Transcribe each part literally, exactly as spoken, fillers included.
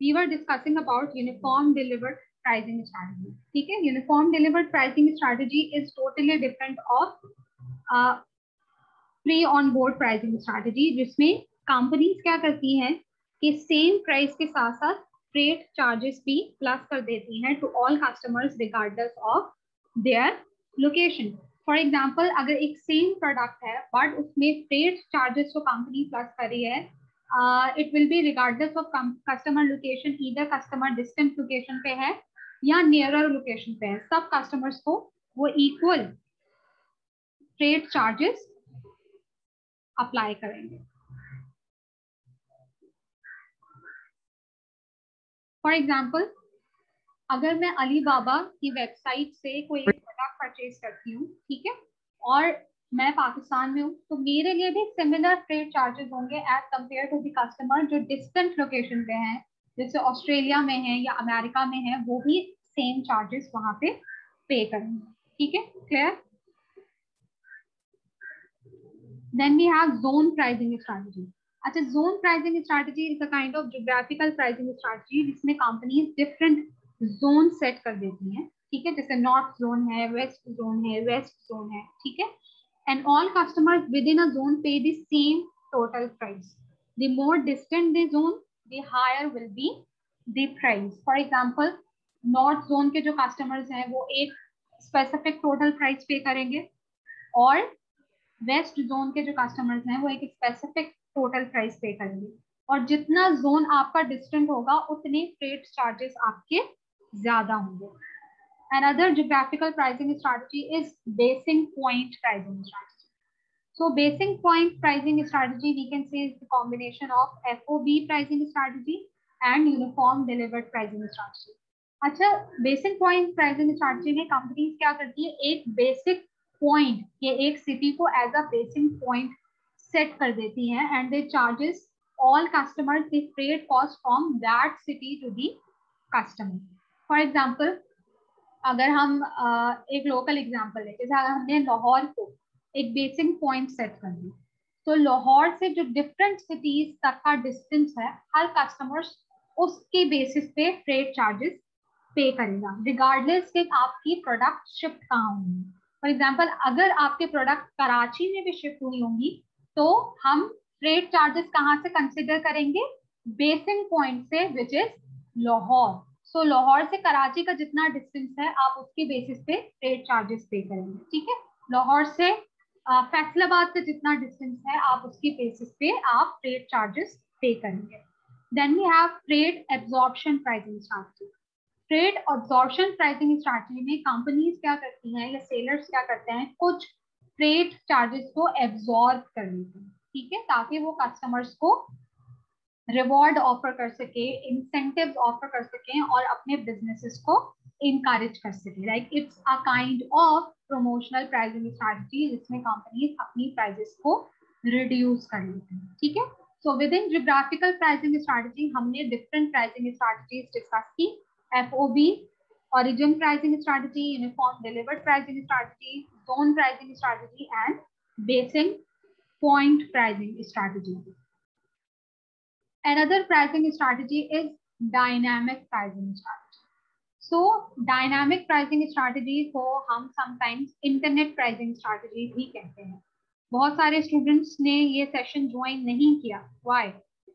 We were discussing about uniform delivered pricing strategy. ठीक है, uniform delivered pricing strategy is totally different of free on board pricing strategy, जिसमें companies क्या करती हैं कि same price के साथ साथ फ्रेट चार्जेस भी प्लस कर देती हैं to all customers regardless of their location. For example, अगर एक सेम प्रोडक्ट है बट उसमें फ्रेट चार्जेस जो कंपनी प्लस कर रही है, it will be regardless of customer location, either customer distant location पे है या नियरर लोकेशन पे है, सब कस्टमर्स को वो इक्वल फ्रेट चार्जेस अप्लाई करेंगे. फॉर एग्जाम्पल, अगर मैं अलीबाबा की वेबसाइट से कोई एक प्रोडक्ट परचेज करती हूँ, ठीक है, और मैं पाकिस्तान में हूँ, तो मेरे लिए भी सिमिलर फ्रेट चार्जेस होंगे as compare to the customer जो डिस्टेंट लोकेशन पे हैं, जैसे ऑस्ट्रेलिया में है या अमेरिका में है, वो भी सेम चार्जेस वहां पे पे करेंगे. ठीक है, clear? Then we have zone pricing strategy. अच्छा, zone pricing strategy is a kind of geographical pricing strategy जिसमें कंपनीज डिफरेंट जोन सेट कर देती हैं. ठीक है, जैसे नॉर्थ जोन है, वेस्ट जोन है, वेस्ट जोन है. ठीक है, and all customers within a zone pay the same total price. The more distant the zone, the higher will be the price. For example, north zone के जो customers हैं वो एक specific total price pay करेंगे, और west zone के जो customers हैं वो एक specific total price pay करेंगे. और जितना zone आपका distant होगा उतने freight charges आपके ज्यादा होंगे. Another geographical pricing strategy is basing point pricing strategy. So basing point pricing strategy we can say is the combination of F O B pricing strategy and uniform delivered pricing strategy. अच्छा, basing point pricing strategy में companies क्या करती है, एक basic point ये एक city को as a basic point set कर देती हैं and they charges all customers the freight cost from that city to the customer. For example, अगर हम एक लोकल एग्जांपल है, जैसे अगर हमने लाहौर को एक बेसिक पॉइंट सेट कर दिया, तो लाहौर से जो डिफरेंट सिटीज तक का डिस्टेंस है, हर कस्टमर्स उसके बेसिस पे फ्रेट चार्जेस पे करेगा रिगार्डलेस कि आपकी प्रोडक्ट शिफ्ट कहाँ होंगी. फॉर एग्जांपल, अगर आपके प्रोडक्ट कराची में भी शिफ्ट हुई होंगी तो हम फ्रेट चार्जेस कहाँ से कंसिडर करेंगे, बेसिक पॉइंट से, which is Lahore. So so, Lahore से कराची का जितना डिस्टेंस है आप उसके बेसिस पे फ्रेट चार्जेस पे करेंगे. ठीक है, लाहौर से फैसलाबाद का जितना डिस्टेंस है आप उसके बेसिस पे आप फ्रेट चार्जेस पे करेंगे. Then we have freight absorption pricing strategy. Freight absorption pricing strategy में कंपनीज क्या करती हैं या सेलर्स क्या करते हैं, कुछ फ्रेट चार्जेस को एब्जॉर्ब कर लेते हैं. ठीक है, ताकि वो कस्टमर्स को रिवॉर्ड ऑफर कर सके, इंसेंटिव्स ऑफर कर सकें और अपने बिजनेसेस को इनकरेज कर सके. Like it's a kind of promotional pricing strategy जिसमें कंपनीज अपनी प्राइसेस को रिड्यूस कर लेते हैं. ठीक है, so within geographical pricing strategy हमने डिफरेंट प्राइसिंग स्ट्रैटेजीज डिस्कस की. F O B, origin pricing strategy, uniform delivered pricing strategy, zone pricing strategy and basic point pricing strategy. Another pricing strategy is dynamic pricing strategy. So dynamic pricing strategy को हम sometimes internet pricing strategy भी कहते हैं. बहुत सारे students ने ये session join नहीं किया. Why?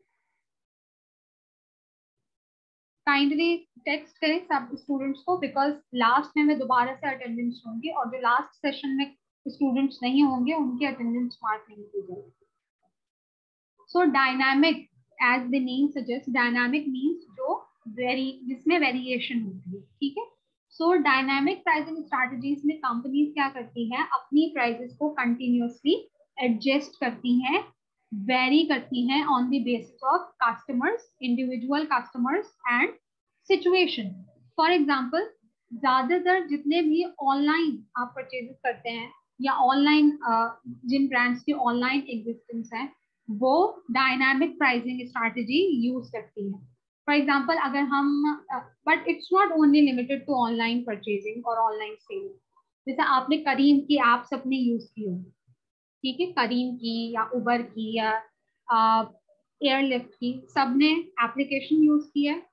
काइंडली टेक्स्ट करें सब स्टूडेंट्स को, बिकॉज लास्ट में मैं दोबारा से अटेंडेंस होंगी और जो लास्ट सेशन में स्टूडेंट्स नहीं होंगे उनकी अटेंडेंस मार्क नहीं की जाएगी. So dynamic, as the name suggests, dynamic means जो वेरी जिसमें वेरिएशन होती है. ठीक है, सो डायनामिक प्राइसिंग स्ट्रैटेजीज में कंपनीज क्या करती हैं, अपनी प्राइसेस को कंटिन्यूअसली एडजस्ट करती हैं, वेरी करती हैं on the basis of customers, individual customers and situation. For example, ज्यादातर जितने भी ऑनलाइन आप परचेजेस करते हैं या ऑनलाइन जिन ब्रांड्स की ऑनलाइन एग्जिस्टेंस है वो डायनामिक प्राइसिंग स्ट्रैटेजी यूज करती है. फॉर एग्जांपल, अगर हम, but it's not only limited to online purchasing और ऑनलाइन सेलिंग. जैसे आपने करीम की ऐप्स अपने यूज की हो, ठीक है, करीम की या उबर की या एयरलिफ्ट की, सबने एप्लीकेशन यूज की है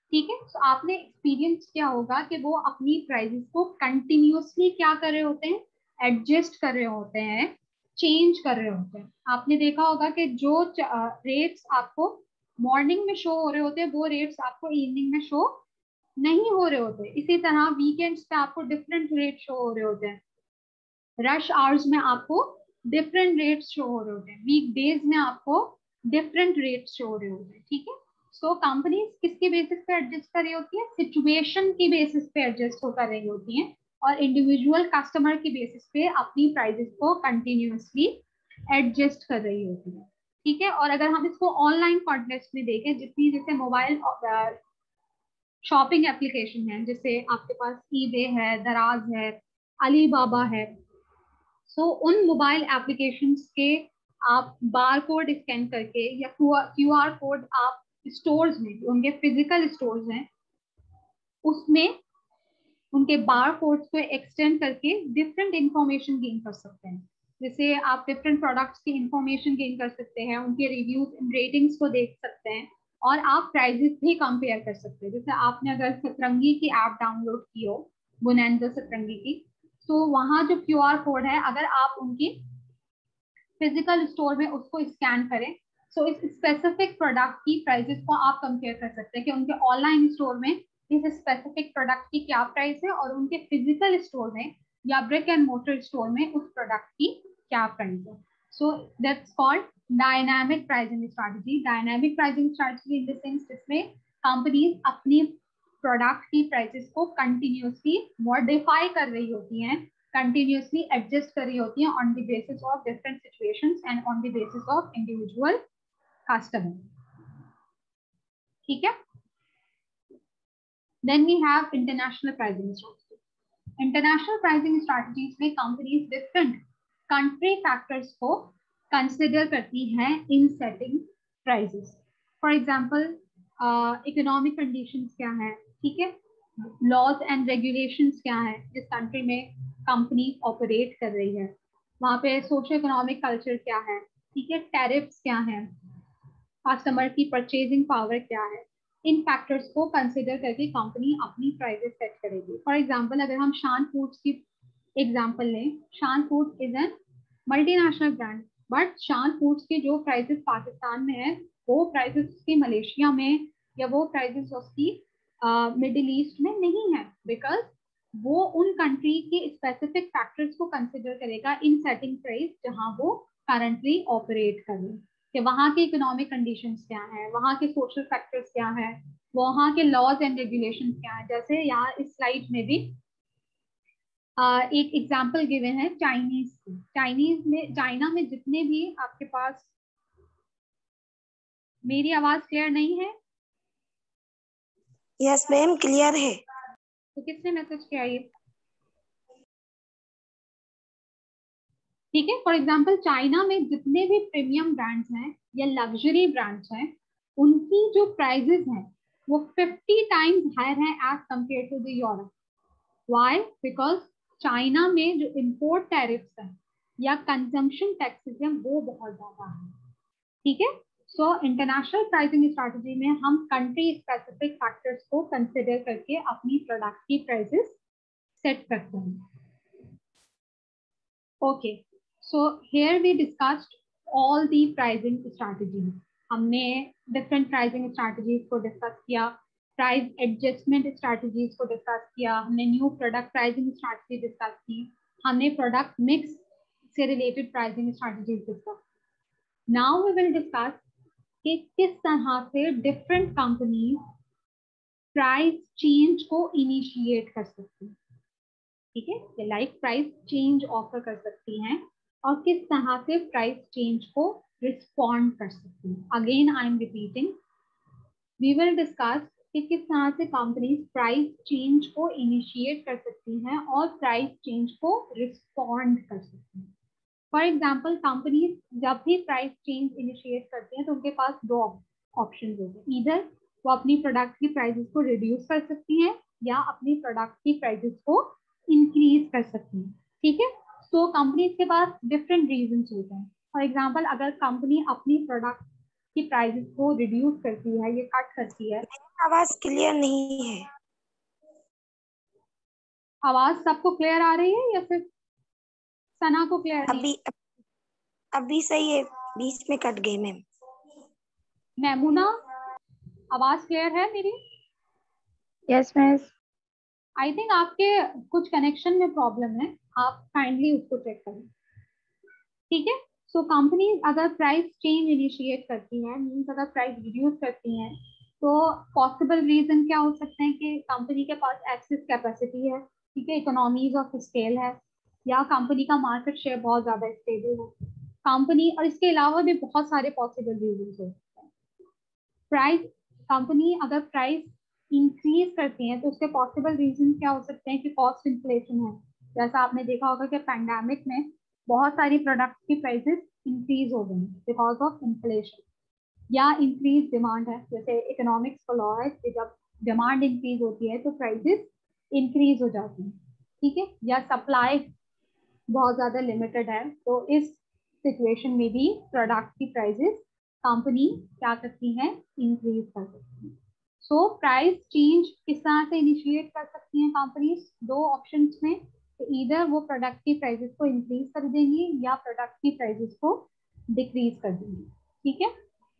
ठीक है। तो आपने एक्सपीरियंस क्या होगा कि वो अपनी प्राइसेस को कंटिन्यूअसली क्या कर रहे होते हैं, एडजस्ट कर रहे होते हैं, चेंज कर रहे होते हैं। आपने देखा होगा कि जो रेट्स आपको मॉर्निंग में शो हो रहे होते हैं वो रेट्स आपको इवनिंग में शो नहीं हो रहे होते। इसी तरह वीकेंड्स पे आपको डिफरेंट रेट शो हो रहे होते हैं, रश आवर्स में आपको डिफरेंट रेट्स शो हो रहे होते हैं, वीक डेज में आपको डिफरेंट रेट्स शो हो रहे होते हैं। ठीक है। सो कंपनीज किसके बेसिस पे एडजस्ट कर रही होती है, सिचुएशन की बेसिस पे एडजस्ट हो कर रही होती हैं, और इंडिविजुअल कस्टमर की बेसिस पे अपनी प्राइसेस को कंटिन्यूअसली एडजस्ट कर रही होती है। ठीक है। और अगर हम इसको ऑनलाइन कॉन्टेक्स्ट में देखें, जितनी जैसे मोबाइल शॉपिंग एप्लीकेशन है, जैसे आपके पास ईबे है, दराज है, अलीबाबा है, सो so, उन मोबाइल एप्लीकेशंस के आप बार कोड स्कैन करके या क्यू आर कोड आप स्टोर्स में, उनके फिजिकल स्टोर्स हैं, उसमें उनके बार कोड्स को एक्सटेंड करके डिफरेंट इंफॉर्मेशन गेन कर सकते हैं। जैसे आप डिफरेंट प्रोडक्ट्स की इंफॉर्मेशन गेन कर सकते हैं, उनके रिव्यूज एंड रेटिंग्स को देख सकते हैं, और आप प्राइजेस भी कंपेयर कर सकते हैं। जैसे आपने अगर सतरंगी की ऐप डाउनलोड की हो, बोनैंजा सतरंगी की, तो वहाँ जो क्यू आर कोड है, अगर आप उनकी फिजिकल स्टोर में उसको स्कैन करें, सो इस स्पेसिफिक प्रोडक्ट की प्राइसेस को आप कंपेयर कर सकते हैं कि उनके ऑनलाइन स्टोर में इस स्पेसिफिक प्रोडक्ट की क्या प्राइस है, और उनके फिजिकल स्टोर में या ब्रिक एंड मोटर स्टोर में उस प्रोडक्ट की क्या प्राइस है। So that's called dynamic pricing strategy. Dynamic pricing strategy in the sense जिसमें कंपनीज अपनी प्रोडक्ट की प्राइसेस को कंटिन्यूसली मॉडिफाई कर रही होती हैं, continuously adjust कर रही होती हैं on the basis of different situations and on the basis of individual customer. ठीक है। Then we have international pricing strategy. International pricing strategies में companies different country factors को consider करती हैं in setting prices. For example, uh, economic conditions क्या है, ठीक है, laws and regulations क्या है जिस कंट्री में कंपनी ऑपरेट कर रही है, वहाँ पे सोशो इकोनॉमिक कल्चर क्या है, ठीक है, टैरिफ्स क्या है, कस्टमर की परचेजिंग पावर क्या है, इन फैक्टर्स को कंसिडर करके कंपनी अपनी प्राइसेस सेट करेगी। फॉर एग्जांपल अगर हम शान फूड्स की एग्जांपल लें, Shan foods is an multinational brand, but Shan foods की जो प्राइसेस पाकिस्तान में है वो प्राइसेस उसकी मलेशिया में या वो प्राइसेस उसकी मिडिल ईस्ट में नहीं है, बिकॉज वो उन कंट्री के स्पेसिफिक फैक्टर्स को कंसिडर करेगा इन सेटिंग प्राइस जहां वो करंटली ऑपरेट कर रहे हैं, कि वहाँ के इकोनॉमिक कंडीशंस क्या है, वहाँ के सोशल फैक्टर्स क्या है, वहाँ के लॉज एंड रेगुलेशंस क्या है। जैसे यहाँ इस स्लाइड में भी आ, एक एग्जांपल गिवन है चाइनीज की। चाइनीज में, चाइना में जितने भी आपके पास, मेरी आवाज क्लियर नहीं है? यस मैम क्लियर है। तो किसने मैसेज किया ये? ठीक है। फॉर एग्जांपल चाइना में जितने भी प्रीमियम ब्रांड्स हैं या लग्जरी ब्रांड्स हैं, उनकी जो प्राइजेस हैं वो फिफ्टी टाइम्स हायर हैं as compare to the Europe. Why? Because China में जो इम्पोर्ट टैरिफ्स हैं या कंजम्पशन टैक्सेस हैं वो बहुत ज्यादा है। ठीक है। सो इंटरनेशनल प्राइसिंग स्ट्रैटेजी में हम कंट्री स्पेसिफिक फैक्टर्स को कंसिडर करके अपनी प्रोडक्ट की प्राइसेस सेट करते हैं। Okay, so here we discussed all the pricing strategy. हमने डिफरेंट प्राइसिंग स्ट्रैटेजीज को डिस्कस किया, प्राइस एडजस्टमेंट स्ट्रैटेजीज को डिस्कस किया, हमने new product pricing strategy discuss की, हमने प्रोडक्ट मिक्स से related pricing strategies discuss. Now we will discuss कि किस तरह से डिफरेंट कंपनीज प्राइस चेंज को इनिशिएट कर सकती हैं। ठीक है, ये लाइक प्राइस चेंज ऑफर कर सकती हैं और किस तरह से प्राइस चेंज को रिस्पॉन्ड कर सकती हैं। Again I am repeating, we will discuss कि किस तरह से कंपनीज प्राइस चेंज को इनिशिएट कर सकती हैं और प्राइस चेंज को रिस्पॉन्ड कर सकती हैं। फॉर एग्जाम्पल कंपनीज जब भी प्राइस चेंज इनिशिएट करती हैं तो उनके पास दो ऑप्शन होते हैं, इधर वो अपनी प्रोडक्ट की प्राइसेस को रिड्यूस कर सकती हैं या अपनी प्रोडक्ट की प्राइसेस को इंक्रीज कर सकती हैं। ठीक है। सो कंपनीज के पास डिफरेंट रीजंस होते हैं। फॉर एग्जाम्पल अगर कंपनी अपनी प्रोडक्ट की प्राइसेस को रिड्यूस करती है, ये कट करती है। आवाज क्लियर नहीं है। आवाज सबको क्लियर आ रही है या सिर्फ सना को क्लियर नहीं? अभी अभी सही है, बीच में कट गई मैम। मैमुना, आवाज क्लियर है मेरी? Yes miss. आई थिंक आपके कुछ कनेक्शन में प्रॉब्लम है, आप काइंडली उसको चेक करें, ठीक है। सो कंपनी अगर प्राइस चेंज इनिशिएट करती है, मीन्स अगर प्राइस रिड्यूस करती हैं, तो पॉसिबल रीजन क्या हो सकते हैं कि कंपनी के पास एक्सेस कैपेसिटी है, ठीक है, इकोनॉमीज ऑफ स्केल है, या कंपनी का मार्केट शेयर बहुत ज्यादा स्टेबल है कंपनी, और इसके अलावा भी बहुत सारे पॉसिबल रीजन हो सकते हैं। प्राइस कंपनी अगर प्राइस इंक्रीज करती है तो उसके पॉसिबल रीजन क्या हो सकते हैं कि कॉस्ट इन्फ्लेशन है, जैसा आपने देखा होगा कि पैंडेमिक में बहुत सारी प्रोडक्ट्स की प्राइसेस इंक्रीज हो गई बिकॉज ऑफ इन्फ्लेशन, या इंक्रीज डिमांड है, जैसे इकोनॉमिक्स का लॉ है कि जब डिमांड इंक्रीज होती है तो प्राइसेस इंक्रीज हो जाती हैं, ठीक है, या सप्लाई बहुत ज्यादा लिमिटेड है, तो इस सिचुएशन में भी प्रोडक्ट की प्राइसेस कंपनी क्या करती है, इंक्रीज कर सकती है। सो प्राइस चेंज किस तरह से इनिशिएट कर सकती हैं कंपनीज, दो ऑप्शंस में, इधर वो प्रोडक्ट की प्राइसेस को इंक्रीज कर देंगी या प्रोडक्ट की प्राइसेस को डिक्रीज कर देंगी, ठीक है,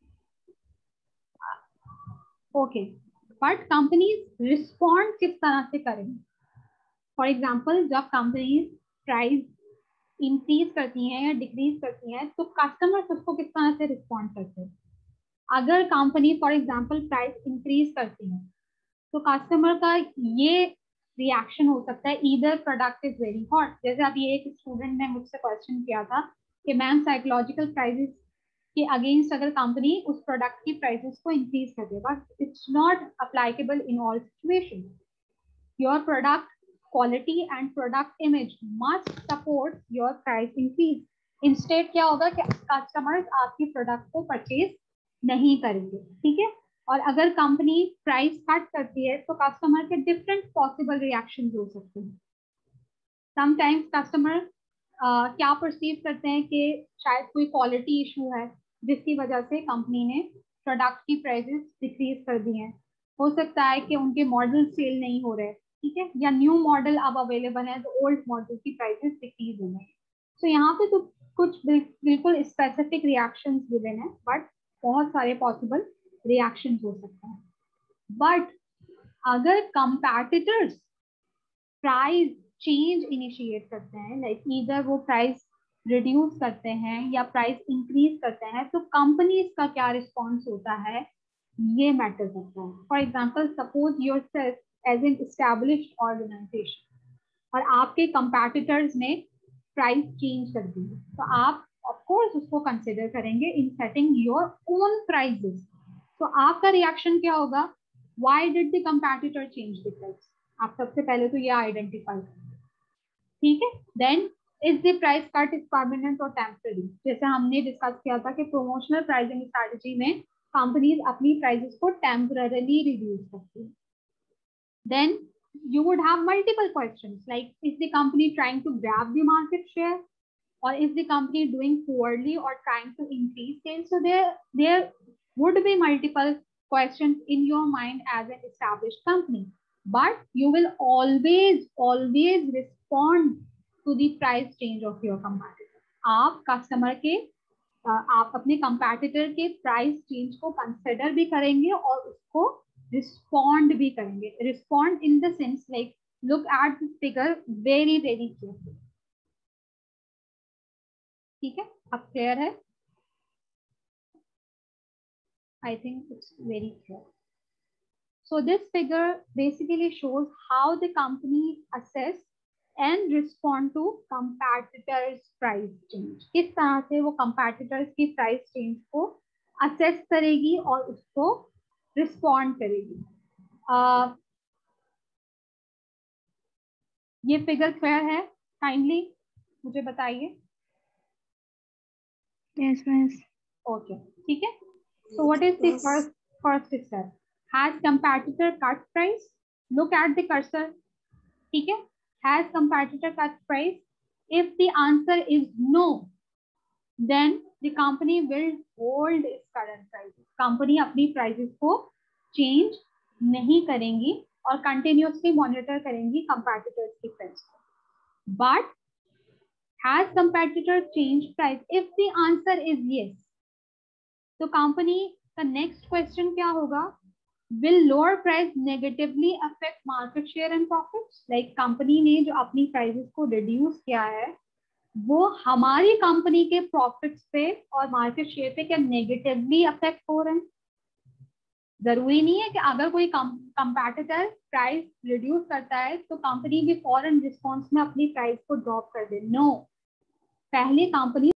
ओके। बट कंपनीज रिस्पॉन्ड किस तरह से करेंगी? फॉर एग्जाम्पल जब कंपनीज प्राइस इंक्रीज करती हैं या डिक्रीज करती हैं तो कस्टमर्स उसको किस तरह से रिस्पॉन्ड करते हैं? अगर company for example price increase करती है तो कस्टमर का ये रिएक्शन हो सकता है, either product is very hot, जैसे अभी एक स्टूडेंट ने मुझसे क्वेश्चन किया था कि मैम साइकोलॉजिकल प्राइसेस के अगेंस्ट अगर कंपनी उस प्रोडक्ट की प्राइसेस को इंक्रीज कर दे, but it's not applicable in all situation. Your product quality and product image must support your price increase. Instead क्या होगा कि कस्टमर्स आपकी प्रोडक्ट को परचेज नहीं करेंगे, ठीक है। और अगर कंपनी प्राइस कट करती है तो कस्टमर के डिफरेंट पॉसिबल रिएक्शंस हो सकते हैं। समटाइम्स कस्टमर क्या परसीव करते हैं कि शायद कोई क्वालिटी इशू है जिसकी वजह से कंपनी ने प्रोडक्ट की प्राइसेस डिक्रीज कर दी हैं। हो सकता है कि उनके मॉडल सेल नहीं हो रहे, ठीक है, या न्यू मॉडल अब अवेलेबल है तो ओल्ड मॉडल की प्राइसेस डिक्रीज हो गए। तो यहाँ पे तो कुछ बिल्कुल स्पेसिफिक रिएक्शंस गिवन है, बट बहुत सारे पॉसिबल रिएक्शंस हो सकते हैं। बट अगर कंपैटिटर्स प्राइस चेंज इनिशिएट करते हैं, लाइक ईदर वो प्राइस रिड्यूस करते हैं या प्राइस इंक्रीज करते हैं, तो कंपनीज का क्या रिस्पॉन्स होता है ये मैटर करता है। For example suppose yourself as an established organization और आपके कंपैटिटर्स ने प्राइस चेंज कर दी, तो आप ऑफ कोर्स उसको कंसिडर करेंगे in setting your own prices. तो आपका रिएक्शन क्या होगा? Why did the competitor change the price? आप सबसे पहले तो ये आइडेंटिफाई करें, ठीक है। Then is the price cut is permanent और टेम्पररी? जैसे हमने डिस्कस किया था कि प्रोमोशनल प्राइसिंग स्ट्रेटजी में कंपनीज अपनी प्राइसेस को टेम्पररीली रिड्यूस करती है। Then you would have multiple questions like, is the company trying to grab the market share, or is the company doing poorly or trying to increase sales? So there there would be multiple questions in your mind as an established company, but you will always always respond to the price change of your competitor. आप customer के आप अपने कंपैटिटर के price change को consider भी करेंगे और उसको रिस्पॉन्ड भी करेंगे। Respond in the sense like look at this figure very very carefully, ठीक है। अब क्लियर है? I think it's very clear. So this figure basically shows how the company assess and respond to competitors price change. किस तरह से वो competitors की price change को assess करेगी और उसको respond करेगी। uh, ये फिगर क्लियर है? काइंडली मुझे बताइए। Yes miss. ओके, ठीक है। So what is the first first step? Has competitor cut price? Look at the cursor, ठीक है। Has competitor cut price? If the answer is no, then the company will hold its current prices, company अपनी prices को change नहीं करेंगी और continuously monitor करेंगी competitors की price को. But has competitor change price? If the answer is yes, तो company का नेक्स्ट क्वेश्चन क्या होगा? Will lower price negatively affect market share and profits? Like company ने जो अपनी प्राइसेस को रिड्यूस किया है वो हमारी कंपनी के प्रॉफिट्स पे और मार्केट शेयर पे क्या नेगेटिवली अफेक्ट हो रहे हैं? जरूरी नहीं है कि अगर कोई कंपैटिटर प्राइस रिड्यूस करता है तो कंपनी भी फॉरन रिस्पॉन्स में अपनी प्राइस को ड्रॉप कर दे. नो, पहले कंपनी